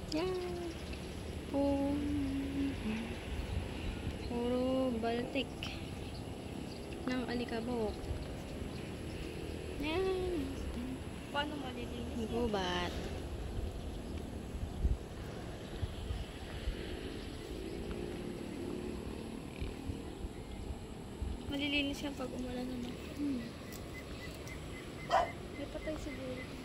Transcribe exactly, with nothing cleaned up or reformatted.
Yan. Oh. Puro baltik ng alikabok. Yan. Paano malilinis? Gubat. Malilinis yan pag umulan naman. Hmm. May patay siguro.